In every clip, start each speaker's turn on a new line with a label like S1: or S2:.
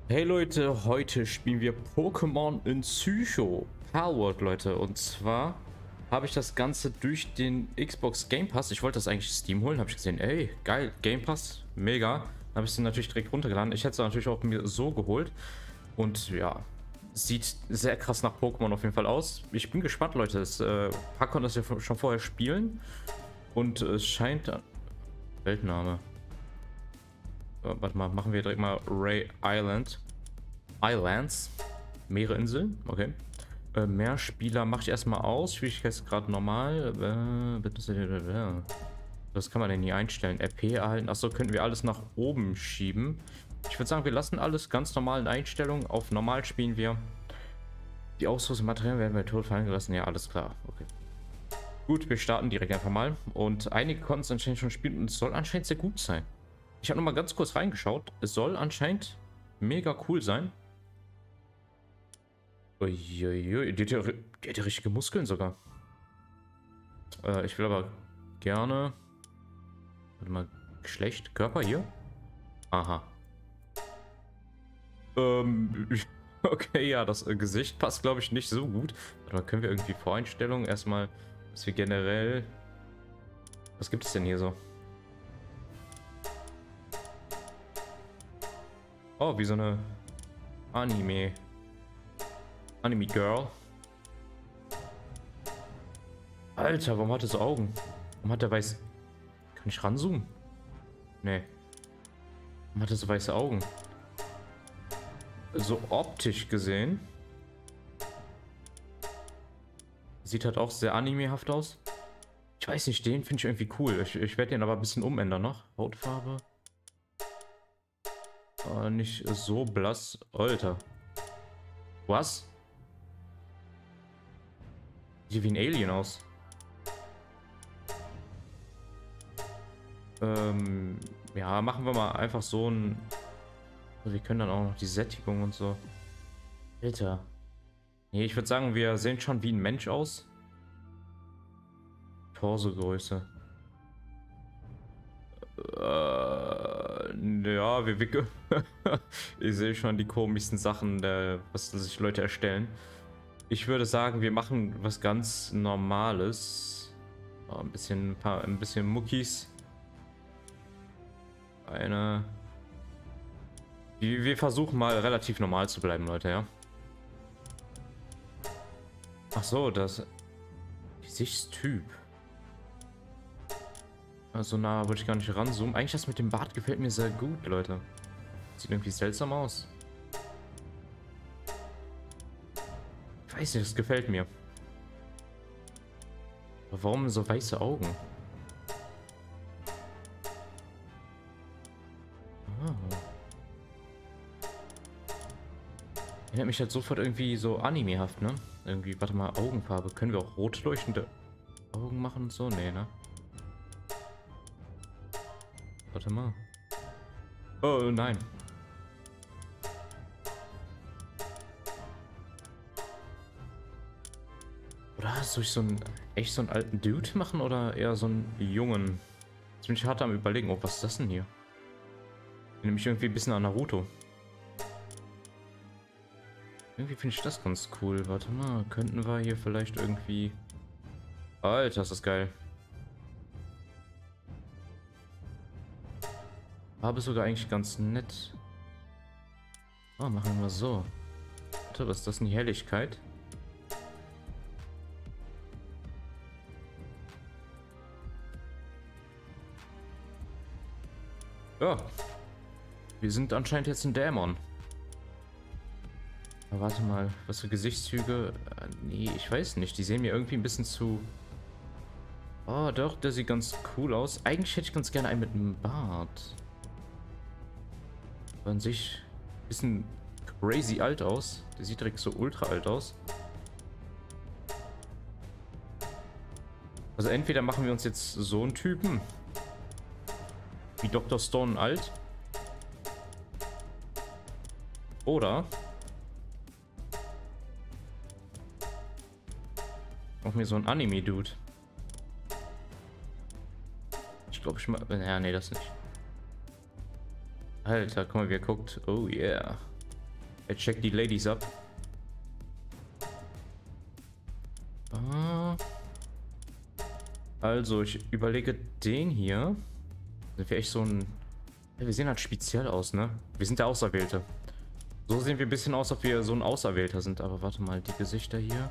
S1: Hey Leute, heute spielen wir Pokémon in Psycho Palworld, Leute. Und zwar habe ich das Ganze durch den Xbox Game Pass. Ich wollte das eigentlich Steam holen, habe ich gesehen, ey, geil, Game Pass, mega. Dann habe ich es natürlich direkt runtergeladen. Ich hätte es natürlich auch mir so geholt. Und ja, sieht sehr krass nach Pokémon auf jeden Fall aus. Ich bin gespannt, Leute. Hack konnte das ja schon vorher spielen. Und es scheint... Weltname. Warte mal, machen wir direkt mal Ray Island. Islands. Meereinseln. Okay. Mehrspieler mache ich erstmal aus. Schwierigkeitsgrad normal. Was kann man denn hier einstellen? RP erhalten. Achso, könnten wir alles nach oben schieben. Ich würde sagen, wir lassen alles ganz normal in Einstellungen. Auf normal spielen wir. Die Ausrüstung Materialien werden bei Tod fallen gelassen. Ja, alles klar. Okay. Gut, wir starten direkt einfach mal. Und einige konnten es anscheinend schon spielen und es soll anscheinend sehr gut sein. Ich habe noch mal ganz kurz reingeschaut. Es soll anscheinend mega cool sein. Uiuiui, die hat ja richtige Muskeln sogar. Ich will aber gerne... Warte mal, Geschlecht, Körper hier? Aha. Okay, ja, das Gesicht passt, glaube ich, nicht so gut. Warte mal, können wir irgendwie Voreinstellungen erstmal, dass wir generell... Was gibt es denn hier so? Oh, wie so eine Anime Girl. Alter, warum hat es Augen? Warum hat der weiß... Kann ich ranzoomen? Nee. Warum hat er so weiße Augen? So optisch gesehen. Sieht halt auch sehr animehaft aus. Ich weiß nicht, den finde ich irgendwie cool. Ich werde den aber ein bisschen umändern noch. Hautfarbe. Nicht so blass. Alter. Was? Sieht wie ein Alien aus. Ja, machen wir mal einfach so ein... Wir können dann auch noch die Sättigung und so. Alter. Nee, ich würde sagen, wir sehen schon wie ein Mensch aus. Torsogröße. Ja, ich sehe schon die komischsten Sachen, was sich Leute erstellen. Ich würde sagen, wir machen was ganz Normales. Oh, ein bisschen Muckis. Wir versuchen mal relativ normal zu bleiben, Leute, ja. Ach so, das Gesichtstyp. So nah würde ich gar nicht ranzoomen. Eigentlich das mit dem Bart gefällt mir sehr gut, Leute. Sieht irgendwie seltsam aus. Ich weiß nicht, das gefällt mir. Aber warum so weiße Augen? Ah. Erinnert mich halt sofort irgendwie so animehaft, ne? Irgendwie, warte mal, Augenfarbe. Können wir auch rot leuchtende Augen machen und so? Nee, ne? Warte mal. Oh, nein. Oder soll ich echt so einen alten Dude machen oder eher so einen jungen? Jetzt bin ich hart am Überlegen. Oh, was ist das denn hier? Nämlich irgendwie ein bisschen an Naruto. Irgendwie finde ich das ganz cool. Warte mal, könnten wir hier vielleicht irgendwie... Alter, ist das geil. Farbe ist sogar eigentlich ganz nett. Oh, machen wir so. Warte, was ist das denn, die Helligkeit? Ja. Wir sind anscheinend jetzt ein Dämon. Aber warte mal, was für Gesichtszüge? Nee, ich weiß nicht. Die sehen mir irgendwie ein bisschen zu... Oh, doch, der sieht ganz cool aus. Eigentlich hätte ich ganz gerne einen mit einem Bart. Aber an sich ein bisschen crazy alt aus. Der sieht direkt so ultra alt aus. Also entweder machen wir uns jetzt so einen Typen. Wie Dr. Stone alt. Oder... Auch mir so ein Anime-Dude. Ich glaube, ich mal... Ja, nee, das nicht. Alter, guck mal, wie er guckt. Oh yeah. Er checkt die Ladies ab. Also, ich überlege den hier. Sind wir echt so ein... Ja, wir sehen halt speziell aus, ne? Wir sind der Auserwählte. So sehen wir ein bisschen aus, ob wir so ein Auserwählter sind. Aber warte mal, die Gesichter hier.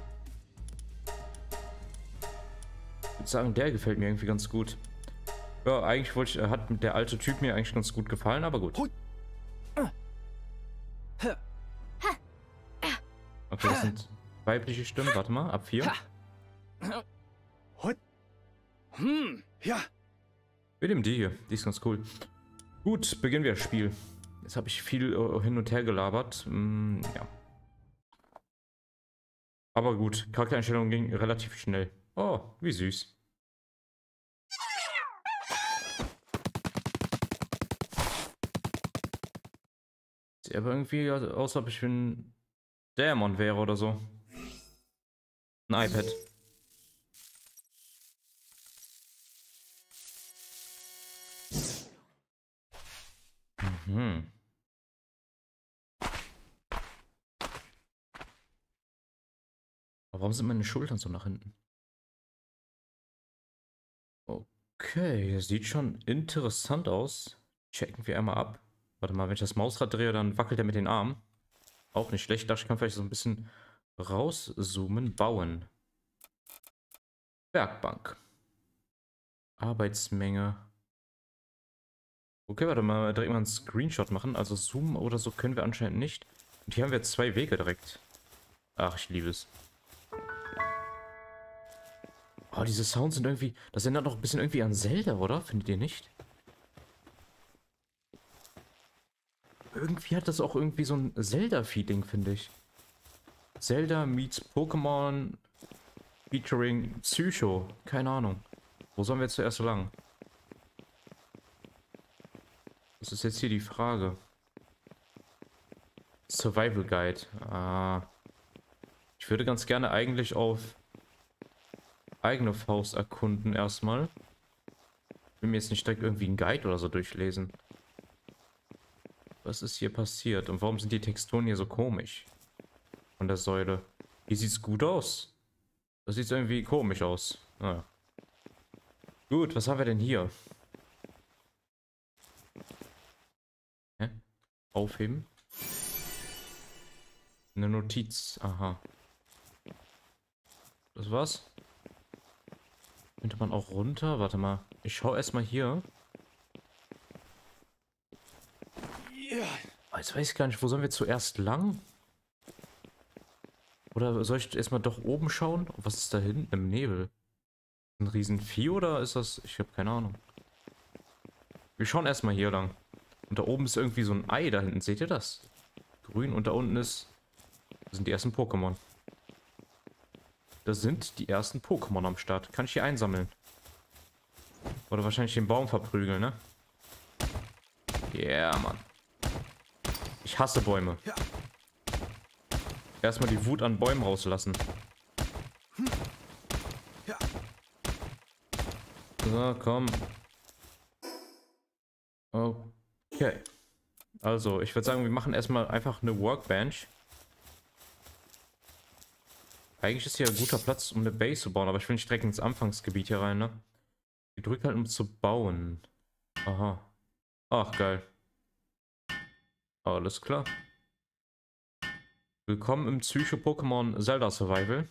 S1: Ich würde sagen, der gefällt mir irgendwie ganz gut. Ja, eigentlich hat der alte Typ mir eigentlich ganz gut gefallen, aber gut. Okay, das sind weibliche Stimmen. Warte mal, ab 4.
S2: Ja.
S1: Wir nehmen die hier. Die ist ganz cool. Gut, beginnen wir das Spiel. Jetzt habe ich viel hin und her gelabert. Ja. Aber gut, Charaktereinstellung ging relativ schnell. Oh, wie süß. Sieht aber irgendwie aus, ob ich ein Dämon wäre oder so. Ein iPad. Mhm. Aber warum sind meine Schultern so nach hinten? Okay, sieht schon interessant aus. Checken wir einmal ab. Warte mal, wenn ich das Mausrad drehe, dann wackelt er mit den Armen. Auch nicht schlecht. Ich kann vielleicht so ein bisschen rauszoomen. Bauen. Werkbank. Arbeitsmenge. Okay, warte mal, direkt mal einen Screenshot machen. Also zoomen oder so können wir anscheinend nicht. Und hier haben wir 2 Wege direkt. Ach, ich liebe es. Oh, diese Sounds sind irgendwie... Das erinnert noch ein bisschen irgendwie an Zelda, oder? Findet ihr nicht? Irgendwie hat das auch irgendwie so ein Zelda-Feeling, finde ich. Zelda meets Pokémon featuring Psycho. Keine Ahnung. Wo sollen wir jetzt zuerst lang? Das ist jetzt hier die Frage. Survival Guide. Ah. Ich würde ganz gerne eigentlich auf eigene Faust erkunden erstmal. Ich will mir jetzt nicht direkt irgendwie einen Guide oder so durchlesen. Was ist hier passiert? Und warum sind die Texturen hier so komisch? Von der Säule. Hier sieht's gut aus. Das sieht irgendwie komisch aus. Naja. Gut, was haben wir denn hier? Hä? Aufheben? Eine Notiz. Aha. Das war's? Könnte man auch runter? Warte mal. Ich schaue erstmal hier. Oh, jetzt weiß ich gar nicht, wo sollen wir zuerst lang? Oder soll ich erstmal doch oben schauen? Was ist da hinten im Nebel? Ein Riesenvieh oder ist das... Ich habe keine Ahnung. Wir schauen erstmal hier lang. Und da oben ist irgendwie so ein Ei da hinten. Seht ihr das? Grün und da unten ist... Das sind die ersten Pokémon. Da sind die ersten Pokémon am Start. Kann ich hier einsammeln? Oder wahrscheinlich den Baum verprügeln, ne? Yeah, Mann. Ich hasse Bäume. Erstmal die Wut an Bäumen rauslassen. So, komm. Okay. Also, ich würde sagen, wir machen erstmal einfach eine Workbench. Eigentlich ist hier ein guter Platz, um eine Base zu bauen, aber ich will nicht direkt ins Anfangsgebiet hier rein, ne? Ich drücke halt, um zu bauen. Aha. Ach, geil. Alles klar. Willkommen im Psycho-Pokémon Zelda Survival.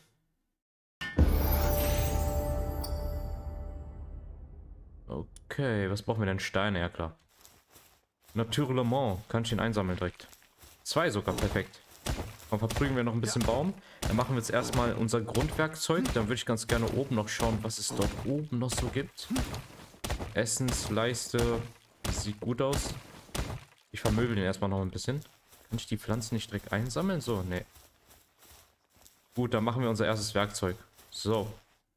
S1: Okay, was brauchen wir denn? Steine, ja klar. Naturellement, kann ich ihn einsammeln direkt. 2 sogar, perfekt. Dann verprügeln wir noch ein bisschen Baum. Dann machen wir jetzt erstmal unser Grundwerkzeug. Dann würde ich ganz gerne oben noch schauen, was es dort oben noch so gibt. Essensleiste. Das sieht gut aus. Ich vermöbel den erstmal noch ein bisschen. Kann ich die Pflanzen nicht direkt einsammeln? So, nee. Gut, dann machen wir unser erstes Werkzeug. So.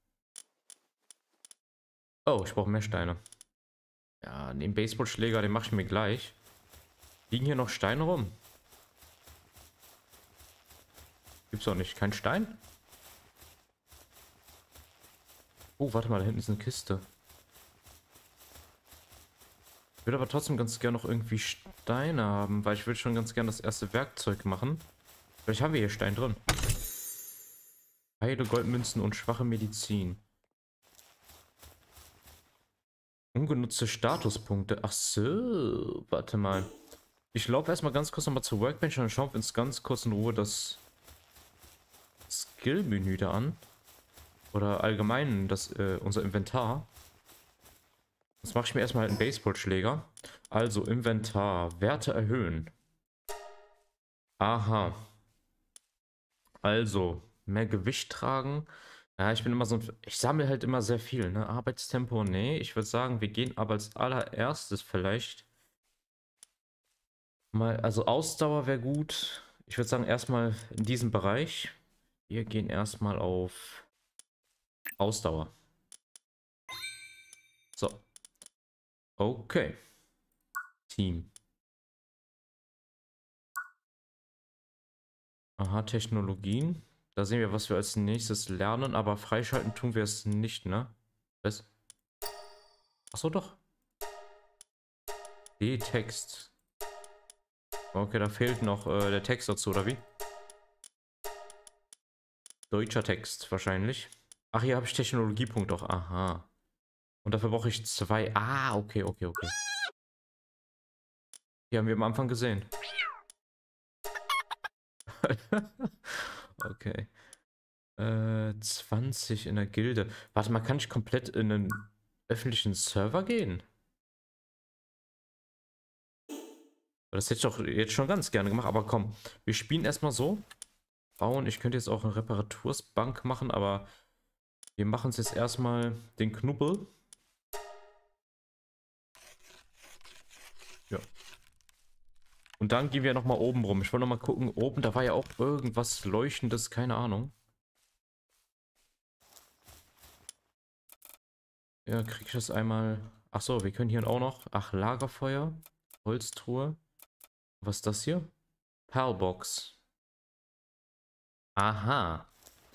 S1: Oh, ich brauche mehr Steine. Ja, den Baseballschläger, den mache ich mir gleich. Liegen hier noch Steine rum? Gibt's doch nicht. Kein Stein? Oh, warte mal, da hinten ist eine Kiste. Ich würde aber trotzdem ganz gerne noch irgendwie Steine haben, weil ich will schon ganz gerne das erste Werkzeug machen. Vielleicht haben wir hier Stein drin. Heile Goldmünzen und schwache Medizin. Ungenutzte Statuspunkte. Ach so, warte mal. Ich laufe erstmal ganz kurz nochmal zur Workbench und dann schauen wir uns ganz kurz in Ruhe das Skill-Menü da an. Oder allgemein unser Inventar. Jetzt mache ich mir erstmal einen Baseballschläger. Also Inventar. Werte erhöhen. Aha. Also, mehr Gewicht tragen. Ja, ich bin immer so ein... Ich sammle halt immer sehr viel, ne? Arbeitstempo, nee. Ich würde sagen, wir gehen aber als allererstes vielleicht mal... Also Ausdauer wäre gut. Ich würde sagen, erstmal in diesem Bereich. Wir gehen erstmal auf Ausdauer. So. Okay. Team. Aha, Technologien. Da sehen wir, was wir als nächstes lernen, aber freischalten tun wir es nicht, ne? Was? Achso, doch. Text. Okay, da fehlt noch der Text dazu, oder wie? Deutscher Text, wahrscheinlich. Ach, hier habe ich Technologiepunkt auch. Aha. Und dafür brauche ich 2. Ah, okay. Die haben wir am Anfang gesehen. Okay. 20 in der Gilde. Warte mal, kann ich komplett in einen öffentlichen Server gehen? Das hätte ich doch jetzt schon ganz gerne gemacht, aber komm, wir spielen erstmal so. Bauen, ich könnte jetzt auch eine Reparatursbank machen, aber wir machen uns jetzt erstmal den Knubbel. Ja. Und dann gehen wir nochmal oben rum. Ich wollte nochmal gucken, oben, da war ja auch irgendwas Leuchtendes, keine Ahnung. Ja, krieg ich das einmal... Ach so, wir können hier auch noch... Ach, Lagerfeuer, Holztruhe. Was ist das hier? Pearlbox. Aha.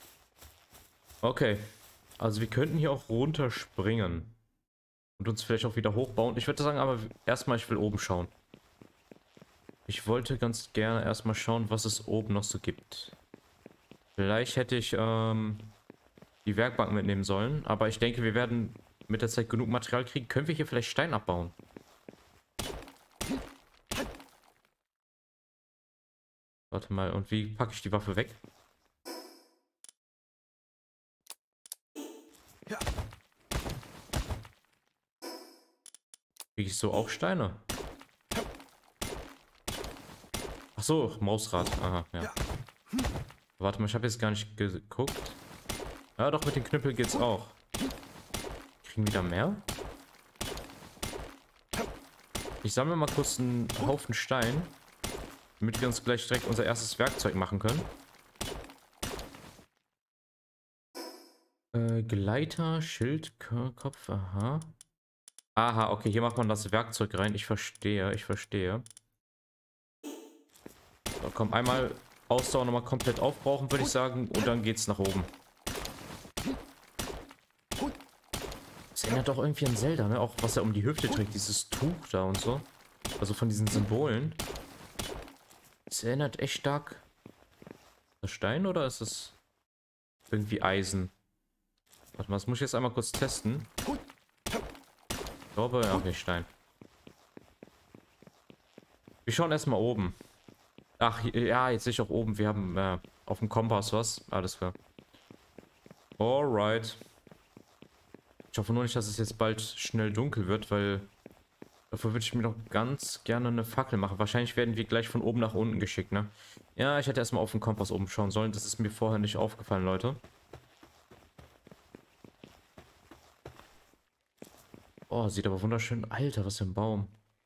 S1: Okay. Also wir könnten hier auch runterspringen. Und uns vielleicht auch wieder hochbauen. Ich würde sagen, aber erstmal, ich will oben schauen. Ich wollte ganz gerne erstmal schauen, was es oben noch so gibt. Vielleicht hätte ich die Werkbank mitnehmen sollen. Aber ich denke, wir werden mit der Zeit genug Material kriegen. Können wir hier vielleicht Stein abbauen? Warte mal, und wie packe ich die Waffe weg? Kriege ich so auch Steine? Ach so, Mausrad. Aha, ja. Warte mal, ich habe jetzt gar nicht geguckt. Ja, doch, mit dem Knüppel geht's auch. Kriegen wir da mehr? Ich sammle mal kurz einen Haufen Stein, damit wir uns gleich direkt unser erstes Werkzeug machen können. Gleiter, Schild, Kopf, aha. Aha, okay, hier macht man das Werkzeug rein. Ich verstehe. So, komm, einmal Ausdauer nochmal komplett aufbrauchen, würde ich sagen. Und dann geht's nach oben. Das erinnert doch irgendwie an Zelda, ne? Auch was er um die Hüfte trägt, dieses Tuch da und so. Also von diesen Symbolen. Das erinnert echt stark. Ist das Stein oder ist es irgendwie Eisen? Warte mal, das muss ich jetzt einmal kurz testen. Ich glaube, ja, okay, Stein. Wir schauen erstmal oben. Ach, ja, jetzt sehe ich auch oben. Wir haben auf dem Kompass was. Alles klar. Alright. Ich hoffe nur nicht, dass es jetzt bald schnell dunkel wird, weil dafür würde ich mir noch ganz gerne eine Fackel machen. Wahrscheinlich werden wir gleich von oben nach unten geschickt, ne? Ja, ich hätte erstmal auf den Kompass oben schauen sollen. Das ist mir vorher nicht aufgefallen, Leute. Oh, sieht aber wunderschön. Alter, was für ein Baum.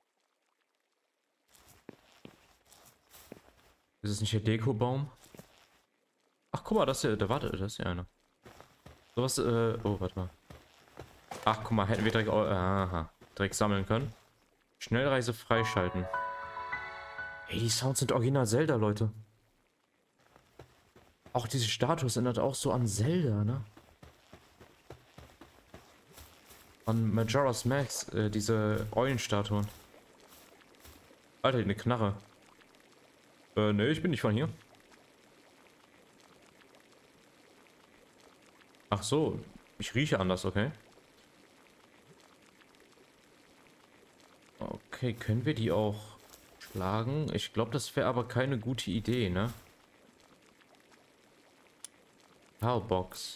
S1: Ist es nicht der Dekobaum? Ach, guck mal, das ist ja, da warte, das ist ja einer. Sowas, oh, warte mal. Ach, guck mal, hätten wir direkt, aha, direkt sammeln können. Schnellreise freischalten. Hey, die Sounds sind original Zelda, Leute. Auch diese Status erinnert auch so an Zelda, ne? An Majora's Max, diese Eulenstatuen. Alter, eine Knarre. Ne, ich bin nicht von hier. Ach so, ich rieche anders, okay. Okay, können wir die auch schlagen? Ich glaube, das wäre aber keine gute Idee, ne? Powerbox.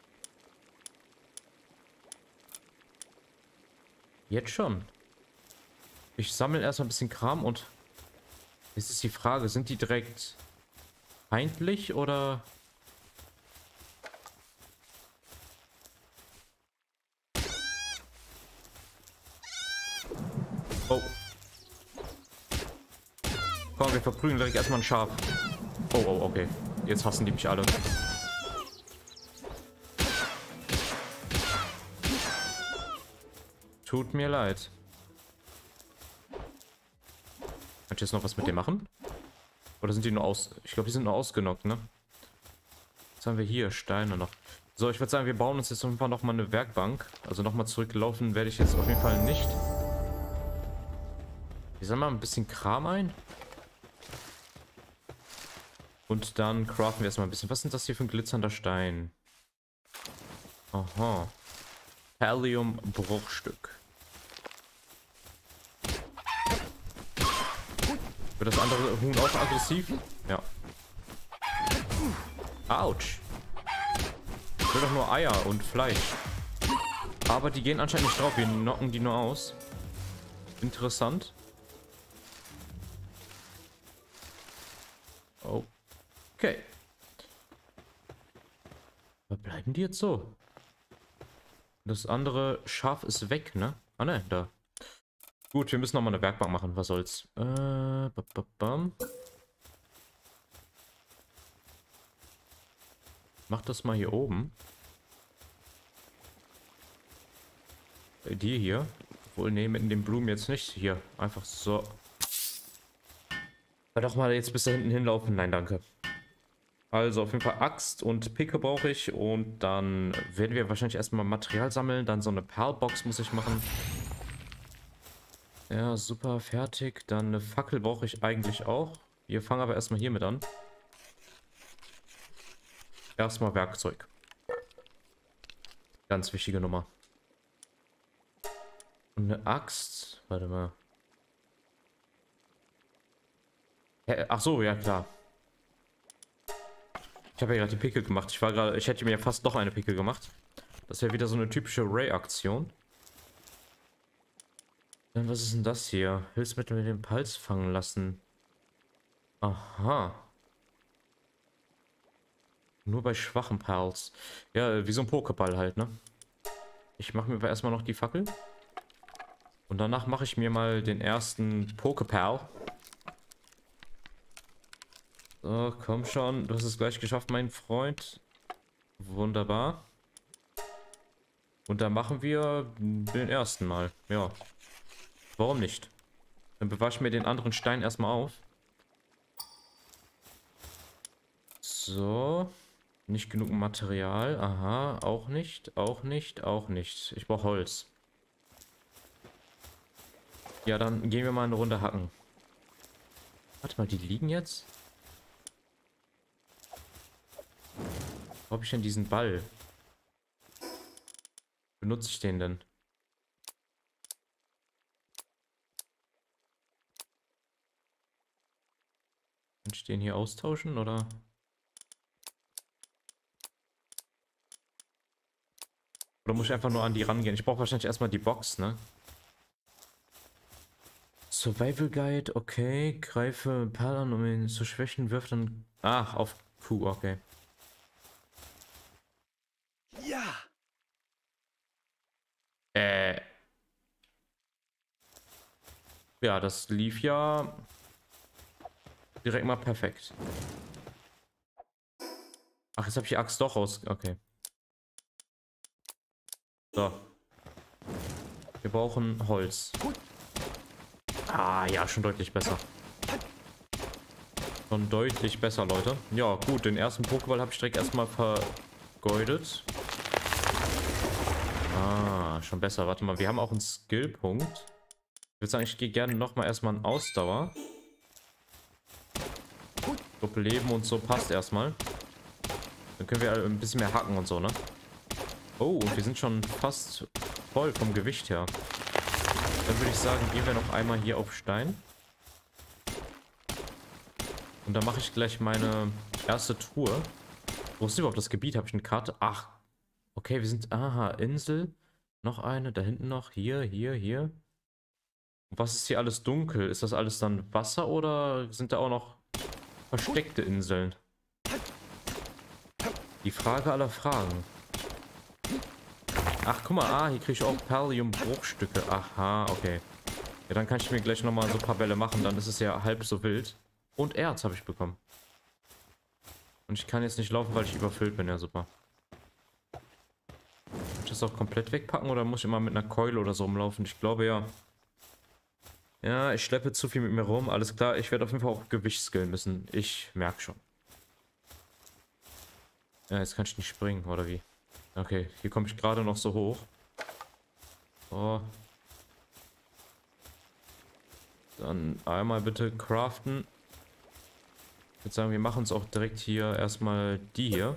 S1: Jetzt schon. Ich sammle erstmal ein bisschen Kram und jetzt ist die Frage, sind die direkt feindlich oder... Oh. Komm, wir verprügeln direkt erstmal ein Schaf. Oh, oh, okay. Jetzt hassen die mich alle. Tut mir leid. Kann ich jetzt noch was mit dem machen? Oder sind die nur aus... Ich glaube, die sind nur ausgenockt, ne? Was haben wir hier? Steine noch. So, ich würde sagen, wir bauen uns jetzt auf jeden Fall nochmal eine Werkbank. Also nochmal zurücklaufen werde ich jetzt auf jeden Fall nicht. Wir sammeln mal ein bisschen Kram ein. Und dann craften wir erstmal ein bisschen. Was sind das hier für ein glitzernder Stein? Aha. Pallium-Bruchstück. Wird das andere Huhn auch aggressiv? Ja. Autsch. Ich will doch nur Eier und Fleisch. Aber die gehen anscheinend nicht drauf. Wir knocken die nur aus. Interessant. Okay. Aber bleiben die jetzt so? Das andere Schaf ist weg, ne? Ah, ne, da. Gut, wir müssen nochmal eine Werkbank machen. Was soll's? Mach das mal hier oben. Bei dir hier. Obwohl, ne, mit dem Blumen jetzt nicht. Hier, einfach so. Doch mal jetzt bis da hinten hinlaufen. Nein, danke. Also auf jeden Fall Axt und Picke brauche ich. Und dann werden wir wahrscheinlich erstmal Material sammeln. Dann so eine Perlbox muss ich machen. Ja, super, fertig. Dann eine Fackel brauche ich eigentlich auch. Wir fangen aber erstmal hiermit an. Erstmal Werkzeug. Ganz wichtige Nummer. Und eine Axt. Warte mal. Ach so, ja klar. Ich habe ja gerade die Pickel gemacht. Ich hätte mir ja fast noch eine Pickel gemacht. Das wäre wieder so eine typische Ray-Aktion. Dann, was ist denn das hier? Hilfsmittel mit dem Puls fangen lassen. Aha. Nur bei schwachen Pals. Ja, wie so ein Pokéball halt, ne? Ich mache mir aber erstmal noch die Fackel. Und danach mache ich mir mal den ersten Poképal. So, komm schon. Du hast es gleich geschafft, mein Freund. Wunderbar. Und dann machen wir den ersten Mal. Ja. Warum nicht? Dann bewahre ich mir den anderen Stein erstmal auf. So. Nicht genug Material. Aha, auch nicht. Auch nicht. Auch nicht. Ich brauche Holz. Ja, dann gehen wir mal eine Runde hacken. Warte mal, die liegen jetzt? Wo habe ich denn diesen Ball? Benutze ich den denn? Kann ich den hier austauschen, oder? Oder muss ich einfach nur an die rangehen? Ich brauche wahrscheinlich erstmal die Box, ne? Survival Guide, okay. Greife Perl an, um ihn zu schwächen, wirft dann... Ach, auf Q, okay.
S2: Ja.
S1: Ja, das lief ja direkt mal perfekt. Ach, jetzt habe ich die Axt doch raus. Okay. So. Wir brauchen Holz. Ah, ja, schon deutlich besser. Schon deutlich besser, Leute. Ja, gut, den ersten Pokéball habe ich direkt erstmal vergeudet. Ah, schon besser. Warte mal, wir haben auch einen Skillpunkt. Ich würde sagen, ich gehe gerne nochmal erstmal in Ausdauer. Doppelleben und so passt erstmal. Dann können wir ein bisschen mehr hacken und so, ne? Oh, und wir sind schon fast voll vom Gewicht her. Dann würde ich sagen, gehen wir noch einmal hier auf Stein. Und dann mache ich gleich meine erste Truhe. Wo ist überhaupt das Gebiet? Habe ich eine Karte? Ach, okay, wir sind... Aha, Insel. Noch eine, da hinten noch. Hier, hier, hier. Und was ist hier alles dunkel? Ist das alles dann Wasser oder sind da auch noch versteckte Inseln? Die Frage aller Fragen. Ach, guck mal, hier kriege ich auch Perlium-Bruchstücke. Aha, okay. Ja, dann kann ich mir gleich nochmal so ein paar Bälle machen, dann ist es ja halb so wild. Und Erz habe ich bekommen. Und ich kann jetzt nicht laufen, weil ich überfüllt bin, ja super. Muss ich das auch komplett wegpacken oder muss ich immer mit einer Keule oder so rumlaufen? Ich glaube ja. Ja, ich schleppe zu viel mit mir rum, alles klar. Ich werde auf jeden Fall auch Gewicht skillen müssen. Ich merke schon. Ja, jetzt kann ich nicht springen, oder wie? Okay, hier komme ich gerade noch so hoch. So. Dann einmal bitte craften. Ich würde sagen, wir machen uns auch direkt hier erstmal die hier.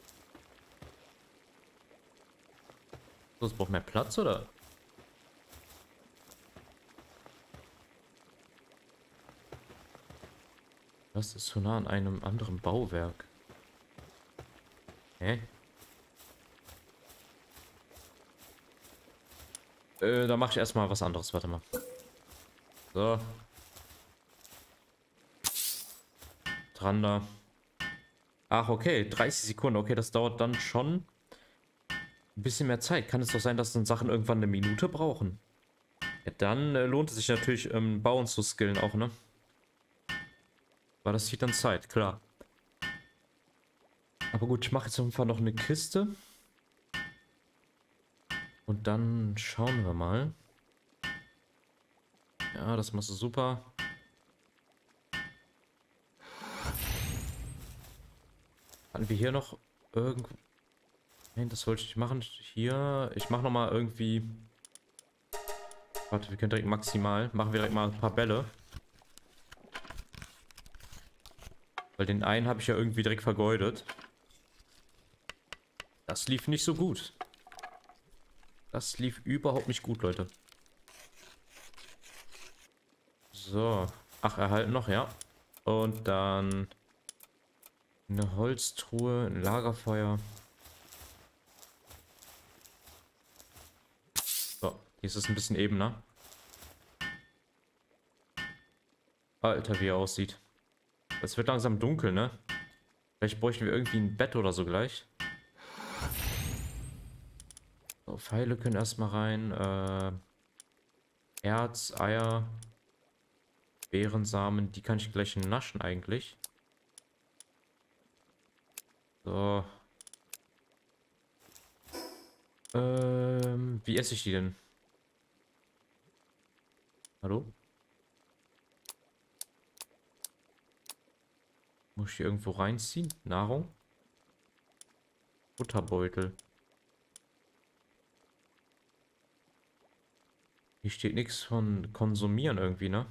S1: So, es braucht mehr Platz, oder? Das ist so nah an einem anderen Bauwerk. Hä? Da mache ich erstmal was anderes. Warte mal. So. Dran da. Ach, okay. 30 Sekunden. Okay, das dauert dann schon ein bisschen mehr Zeit. Kann es doch sein, dass dann Sachen irgendwann eine Minute brauchen? Ja, dann lohnt es sich natürlich, Bauen zu skillen auch, ne? Weil das zieht dann Zeit, klar. Aber gut, ich mache jetzt auf jeden Fall noch eine Kiste. Und dann schauen wir mal. Ja, das machst du super. Hatten wir hier noch irgendwo... Nein, das wollte ich nicht machen. Hier, ich mache nochmal irgendwie... Warte, wir können direkt maximal... Machen wir direkt mal ein paar Bälle. Weil den einen habe ich ja irgendwie direkt vergeudet. Das lief nicht so gut. Das lief überhaupt nicht gut, Leute. So. Ach, erhalten noch, ja. Und dann... Eine Holztruhe, ein Lagerfeuer. So, hier ist es ein bisschen ebener. Alter, wie er aussieht. Es wird langsam dunkel, ne? Vielleicht bräuchten wir irgendwie ein Bett oder so gleich. So, Pfeile können erstmal rein. Erz, Eier, Beerensamen, die kann ich gleich naschen eigentlich. So. Wie esse ich die denn? Hallo? Muss ich hier irgendwo reinziehen? Nahrung? Butterbeutel. Hier steht nichts von konsumieren irgendwie, ne?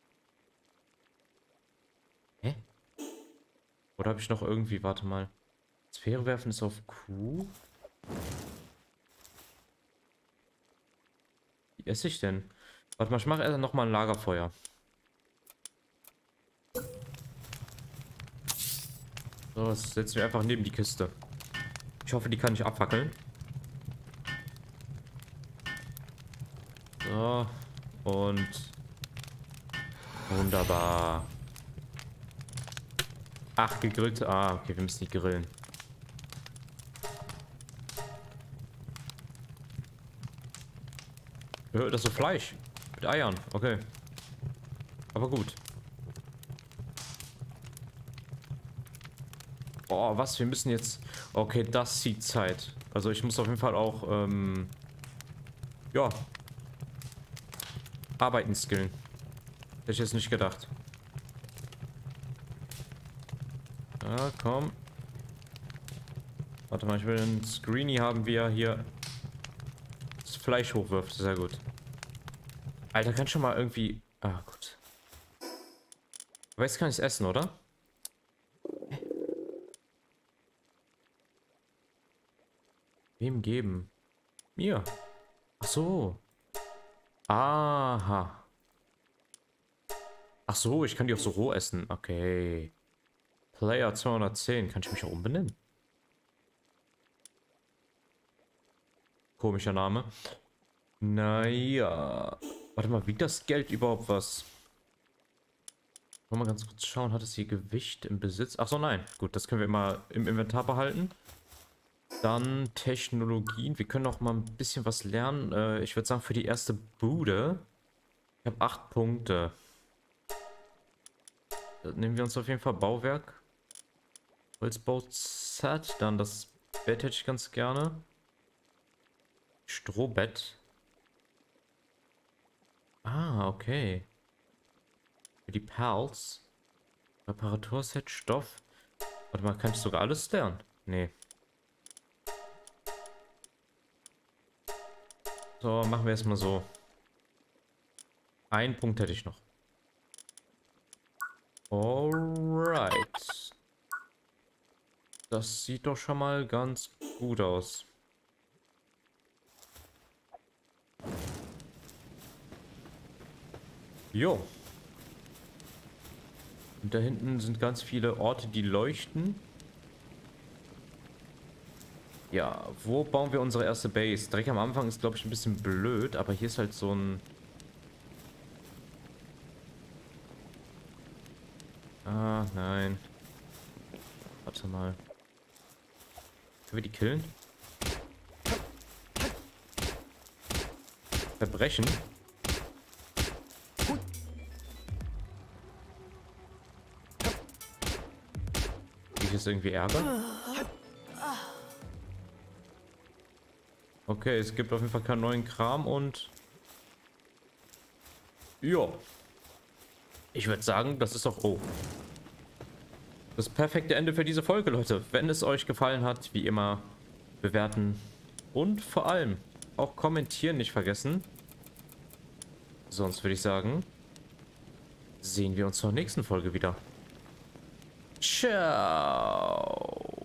S1: Hä? Oder habe ich noch irgendwie, warte mal. Sphäre werfen ist auf Q. Wie esse ich denn? Warte mal, ich mache erst noch mal ein Lagerfeuer. So, das setzen wir einfach neben die Kiste. Ich hoffe, die kann ich abfackeln. So, und wunderbar. Ach, gegrillt. Ah, okay, wir müssen die grillen. Das ist so Fleisch. Mit Eiern. Okay. Aber gut. Oh, was? Wir müssen jetzt... Okay, das zieht Zeit. Also ich muss auf jeden Fall auch... ja. Arbeiten skillen. Hätte ich jetzt nicht gedacht. Ja, komm. Warte mal, ich will einen Screeny haben wir hier. Fleisch hochwirft. Sehr gut. Alter, kann schon mal irgendwie... Ah, gut. Aber jetzt kann ich es essen, oder? Wem geben? Mir. Ach so. Aha. Ach so, ich kann die auch so roh essen. Okay. Player 210. Kann ich mich auch umbenennen? Komischer Name. Naja. Warte mal, wiegt das Geld überhaupt was? Wollen wir mal ganz kurz schauen, hat es hier Gewicht im Besitz? Ach so, nein. Gut, das können wir immer im Inventar behalten. Dann Technologien. Wir können auch mal ein bisschen was lernen. Ich würde sagen, für die erste Bude. Ich habe 8 Punkte. Dann nehmen wir uns auf jeden Fall Bauwerk. Holzbau-Set. Dann das Bett hätte ich ganz gerne. Strohbett. Ah, okay. Für die Perls. Reparaturset, Stoff. Warte mal, kann ich sogar alles lernen? Nee. So, machen wir erstmal so. Einen Punkt hätte ich noch. Alright. Das sieht doch schon mal ganz gut aus. Jo. Und da hinten sind ganz viele Orte, die leuchten. Ja, wo bauen wir unsere erste Base? Direkt am Anfang ist, glaube ich, ein bisschen blöd, aber hier ist halt so ein... Ah, nein. Warte mal. Können wir die killen? Verbrechen? Ich es irgendwie Ärger? Okay, es gibt auf jeden Fall keinen neuen Kram und... Ja. Ich würde sagen, das ist doch... Oh. Das perfekte Ende für diese Folge, Leute. Wenn es euch gefallen hat, wie immer, bewerten und vor allem auch kommentieren nicht vergessen. Sonst würde ich sagen, sehen wir uns zur nächsten Folge wieder. Ciao.